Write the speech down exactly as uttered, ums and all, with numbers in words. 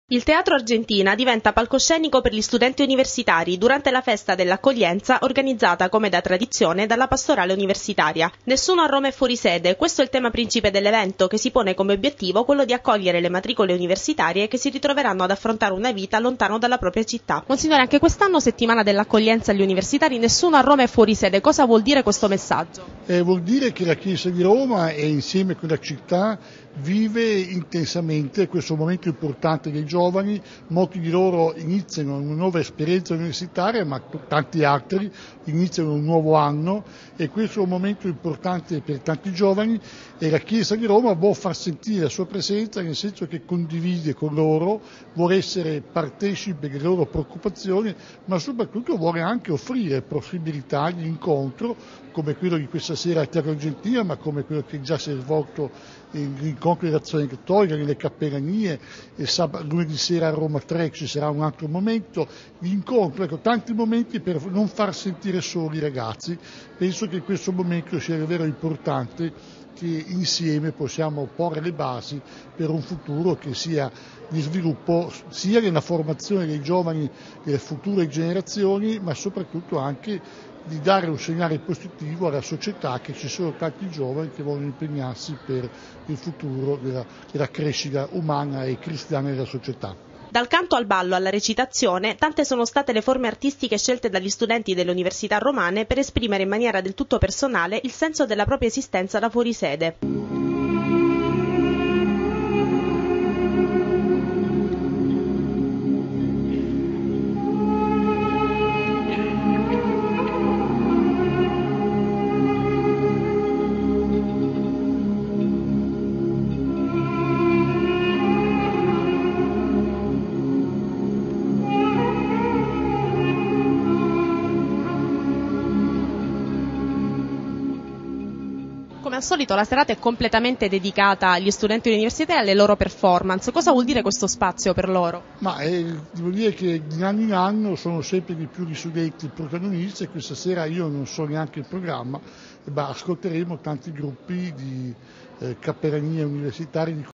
Il Teatro Argentina diventa palcoscenico per gli studenti universitari durante la festa dell'accoglienza organizzata come da tradizione dalla pastorale universitaria. Nessuno a Roma è fuori sede, questo è il tema principe dell'evento che si pone come obiettivo quello di accogliere le matricole universitarie che si ritroveranno ad affrontare una vita lontano dalla propria città. Monsignore, anche quest'anno settimana dell'accoglienza agli universitari, nessuno a Roma è fuori sede. Cosa vuol dire questo messaggio? Eh, vuol dire che la Chiesa di Roma e insieme con la città vive intensamente questo momento importante dei giovani. Molti di loro iniziano una nuova esperienza universitaria, ma tanti altri iniziano un nuovo anno e questo è un momento importante per tanti giovani e la Chiesa di Roma vuole far sentire la sua presenza, nel senso che condivide con loro, vuole essere partecipe delle loro preoccupazioni, ma soprattutto vuole anche offrire possibilità di incontro come quello di questa sera al Teatro Argentina, ma come quello che già si è svolto l'incontro dell'Azione Cattolica, nelle cappellanie, e sabato, lunedì sera a Roma tre ci sarà un altro momento di incontro, ecco, tanti momenti per non far sentire soli i ragazzi. Penso che in questo momento sia davvero importante che insieme possiamo porre le basi per un futuro che sia di sviluppo sia nella formazione dei giovani delle future generazioni, ma soprattutto anche di dare un segnale positivo alla società che ci sono tanti giovani che vogliono impegnarsi per il futuro della, della crescita umana e cristiana della società. Dal canto al ballo alla recitazione, tante sono state le forme artistiche scelte dagli studenti delle università romane per esprimere in maniera del tutto personale il senso della propria esistenza da fuorisede. Come al solito la serata è completamente dedicata agli studenti universitari e alle loro performance. Cosa vuol dire questo spazio per loro? Ma eh, devo dire che di anno in anno sono sempre di più gli studenti protagonisti e questa sera io non so neanche il programma, ma ascolteremo tanti gruppi di eh, cappellanie universitarie di